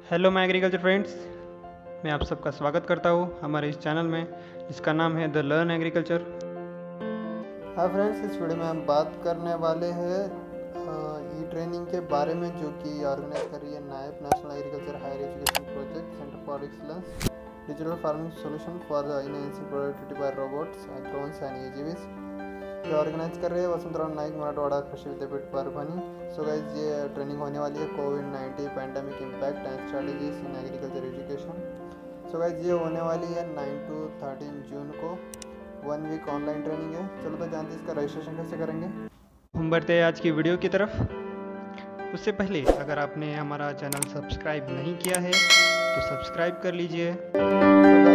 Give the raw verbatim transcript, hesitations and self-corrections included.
Hello my agriculture friends, मैं आप सबका स्वागत करता हूँ हमारे इस चैनल में जिसका नाम है द लर्न एग्रीकल्चर। हाँ फ्रेंड्स, इस वीडियो में हम बात करने वाले हैं ई ट्रेनिंग के बारे में, जो कि ऑर्गेनाइज कर रही है नायब national agriculture higher education project centre for excellence digital farming solution for enhancing productivity by robots drones and AGVs. ये ऑर्गेनाइज कर रहे हैं वसंतराव नाइक मराठवाड़ा कृषि विद्यापीठ परभनी। सो गाइस, ये ट्रेनिंग होने वाली है COVID nineteen pandemic impact and strategies in agriculture education. So guys, ये होने वाली है नाइन टू थर्टीन जून को, वन वीक ऑनलाइन ट्रेनिंग है। चलो तो जानते हैं इसका रजिस्ट्रेशन कैसे करेंगे। हम बढ़ते हैं आज की वीडियो की तरफ। उससे पहले अगर आपने हमारा चैनल सब्सक्राइब नहीं किया है तो सब्सक्राइब कर लीजिए। So